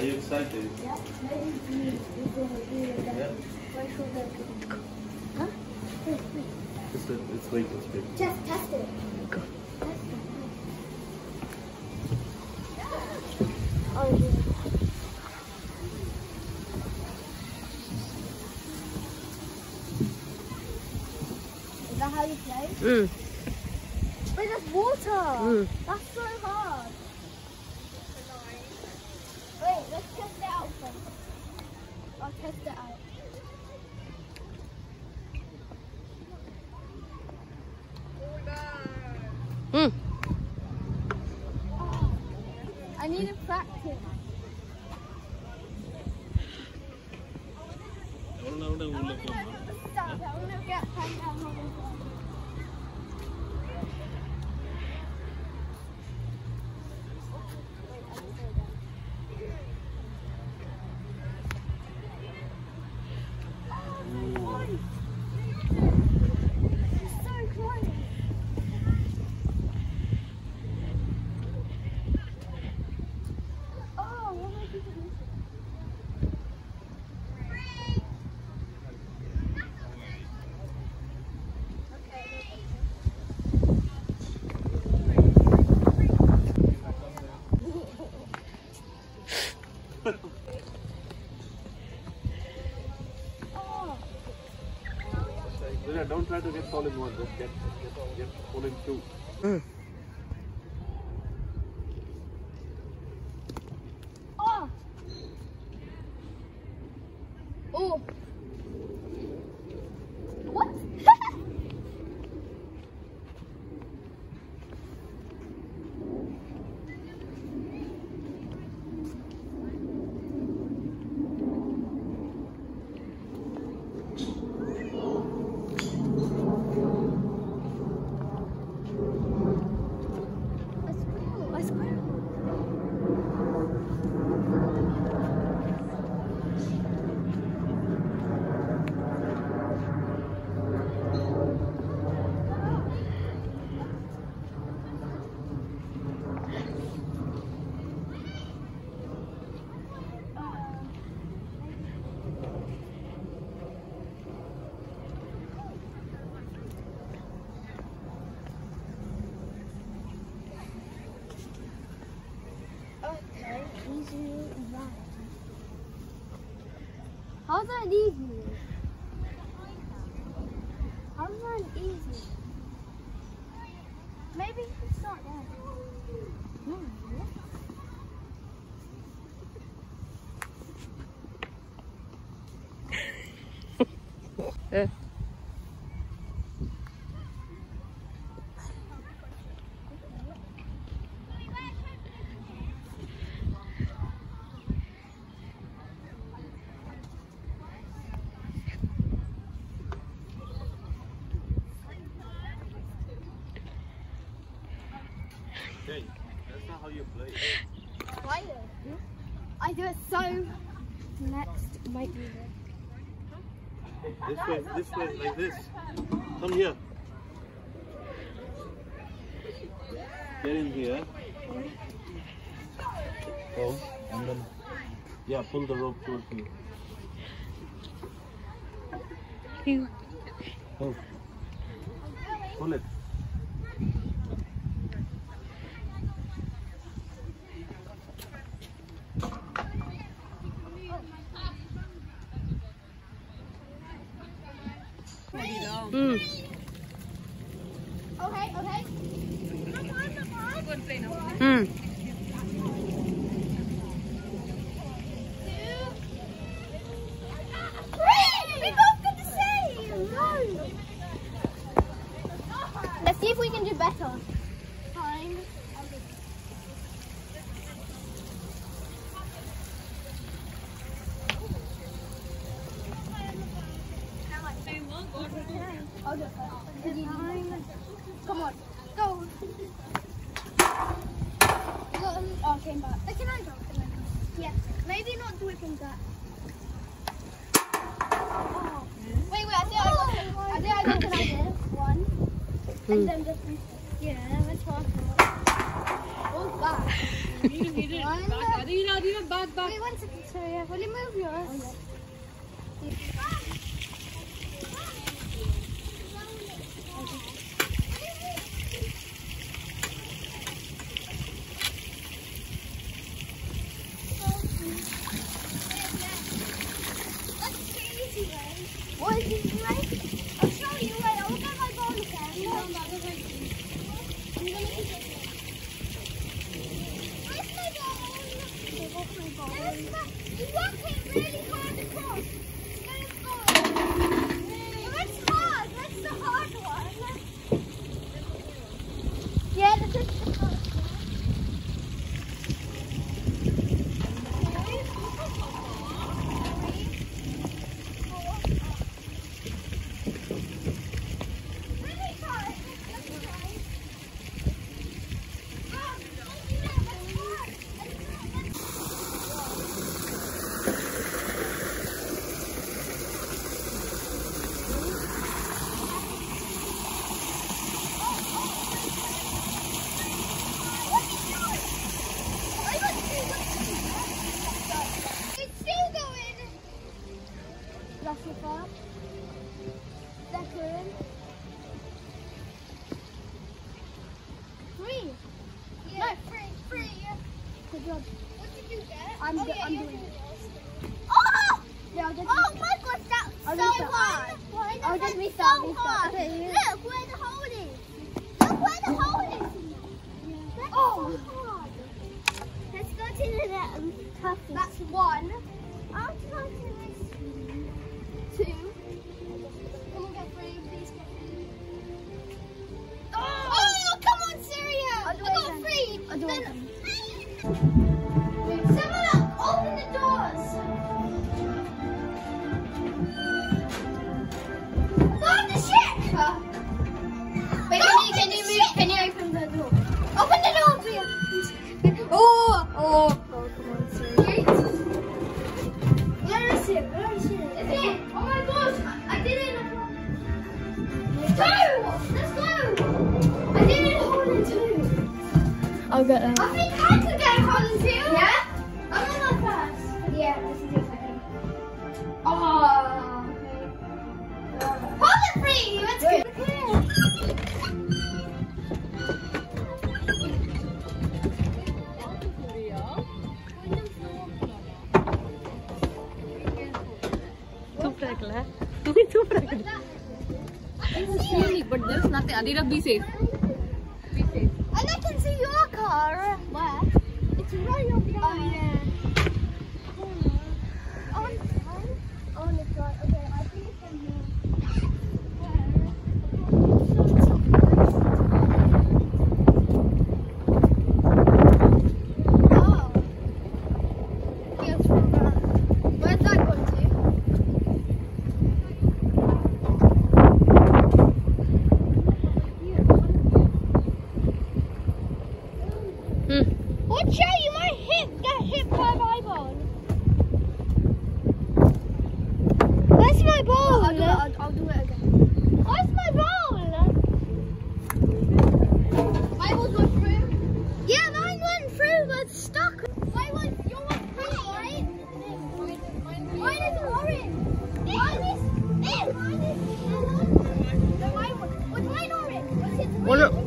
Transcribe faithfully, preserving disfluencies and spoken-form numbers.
Are you excited? Yeah. Yeah. Huh? It's, it's wait, it's wait. Just test it. Go. Test it. Oh, yeah. Is that how you play? Mm. Wait, there's water. Mm. That's so hard. Wait, let's test it out first. I'll test it out. Mm. Oh, I need to practice. I want to stop. I want to get find out how to go. Don't try to get fall in one, just get, get, get fall in two. Mm. Oh! Oh! What? Okay, easy right. How's that easy? How's that easy? Maybe it's not that. No. Yeah. Hey, that's not how you play. Why do I do it so next might be there. This way, this way, like this. Come here. Get in here. Oh, and then, yeah, pull the rope towards you. You. Oh. Pull it. Mm. Okay, okay. Mm. We both did the same. No. Let's see if we can do better. Time. I'll do it first. Come on, go. Oh, came back. Uh, Can I go? Can I go? Yeah. Maybe not do it from that. Oh. Wait, wait. I think I got. I think I got an idea. One, Mm. and then just. Yeah, let's walk. Oh, back. One. move back. Wait one second, Syria. Will you move yours? Oh, yeah. What is this way? I'll show you. Wait, I'll get my ball again. No, I'm not going to I'm going to eat it. Where's my ball? Where's my ball? You're walking really hard across. Let's go. That's hard. That's the hard one. Yeah, this is the hard one. Free. Yeah. No, free, free. Yeah. Good job. What did you get? I'm, oh, yeah, I'm doing it. Oh! Yeah, I'll just oh my gosh, that's I'll so hard. One. I'll just restart. So hard. Okay, look where the hole is. Look where the hole is. Yeah. That's oh. so hard. Let's go to the um, toughest. That's one. I'll try to this. Two. Come on, get free. Please get free. Oh! Oh, come on, Syria. I got free. I do then... Someone up, open the doors. Stop the shit. Huh? Wait, can you, can you move? Can you open the door? Open the door, please. Oh, oh. Oh, come on, Syria. Where is it? Where is it? It's it. Oh my gosh, I, I did it. Let's go. Let's go. I did it hole in two. I'll get that. I think I could get a hole in two. Yeah? I'm on my first. Yeah, this is your second. Oh, okay. Uh, hole in three. Let's go. Too pregnant. But there's nothing. Adira, be safe. Be safe. And I can see your car. Where? It's right over there. Oh yeah. On the side. On the side. Okay, I think it's from here. Oh. Yes, from there. Where's that going to? Watch out, you might hit, get hit by my ball. Where's my ball? I'll do it, I'll, I'll do it again. Where's my ball? My ball went through? Yeah, mine went through, but it's stuck. Mine was, yours was through, right? Mine is orange. Mine is, mine is, no, mine was, was mine orange? Was it green?